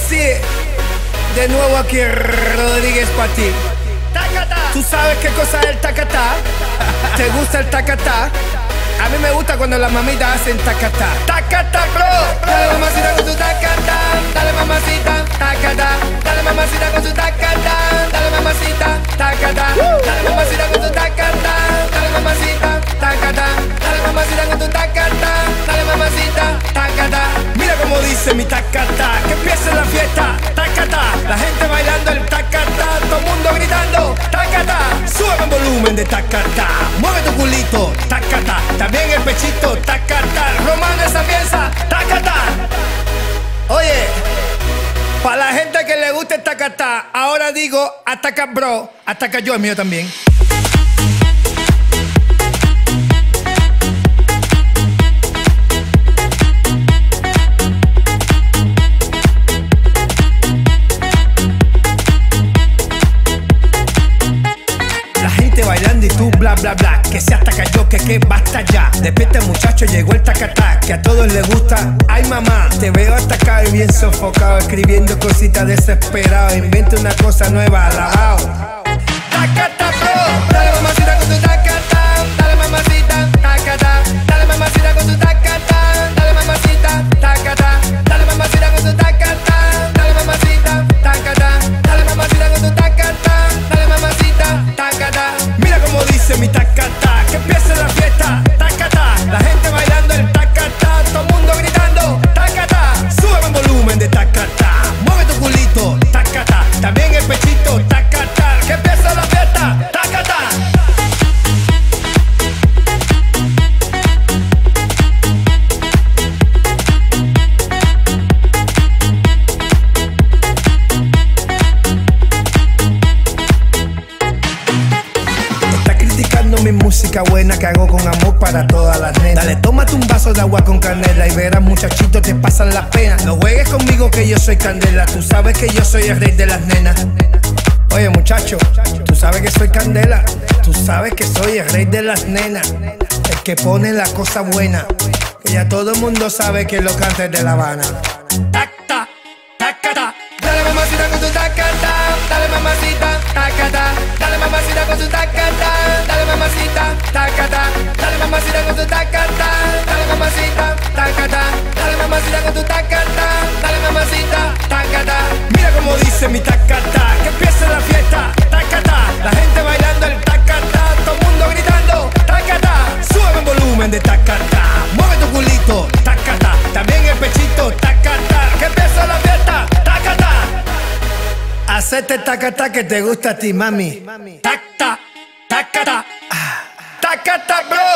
Sí, de nuevo aquí Rodríguez para ti. ¿Tú sabes qué cosa es el tacatá? ¿Te gusta el tacatá? A mí me gusta cuando las mamitas hacen tacatá. Tacatá, bro. Dale mamacita con su tacatá. Dale mamacita, tacatá. Dale mamacita con su tacatá. Dale mamacita, tacatá. Dale mamacita con su tacatá. Dale mamacita, tacatá. Dale mamacita con tu tacatá. Dale mamacita, tacatá. Mira cómo dice mi tacatá. Que empiece la fiesta, tacatá. La gente bailando el tacatá. Todo el mundo gritando, tacatá. Sube el volumen de tacatá. Mueve tu culito, tacatá. También el pechito, tacatá. Romano esa pieza, tacatá. Oye, para la gente que le gusta el tacatá, ahora digo, ataca bro, ataca yo, el mío también. Bailando y tú bla bla bla, que se ataca yo, que basta ya. Despierta muchacho, llegó el tacatá, que a todos les gusta. Ay mamá, te veo atacado y bien sofocado, escribiendo cositas desesperado. Inventa una cosa nueva, alabao. Tacatá bro, dale mamacita con tu tacatá. Dale mamacita, tacatá. Dale mamacita con tu tacatá. Dale mamacita, tacatá. Dale mamacita con tu tacatá. Dale mamacita, tacatá. Dale mamacita con tu tacatá. Dale mamacita, tacatá. Mira cómo dice mi tacatá, que empiece la fiesta, tacatá. La gente bailando el tacatá, todo el mundo gritando, tacatá. Sube el volumen de tacatá, mueve tu culito, tacatá. También el pechito, tacatá. Que empiece la fiesta, tacatá. Mi música buena que hago con amor para todas las nenas. Dale, tómate un vaso de agua con canela y verás muchachito te pasan las penas. No juegues conmigo que yo soy candela, tú sabes que yo soy el rey de las nenas. Oye muchacho, tú sabes que soy candela, tú sabes que soy el rey de las nenas. El que pone la cosa buena, que ya todo el mundo sabe que lo canta es de La Habana. Tacta, tacata. Dale mamacita con tu tacata. Dale mamacita, tacata. Dale mamacita con su tacata. Dale mamacita, tacata. Dale mamacita con tu tacata. Dale mamacita, tacata. Dale mamacita con tu tacata. Dale mamacita, tacata. Mira cómo dice mi tacata, que empiece la fiesta, tacata. La gente bailando el tacata, todo el mundo gritando, tacata. Sube el volumen de tacata, mueve tu culito, tacata. También el pechito, tacata. Que empiece la fiesta, tacata. Hacete tacata que te gusta a ti, mami. Tacta, tacata, tacata, bro.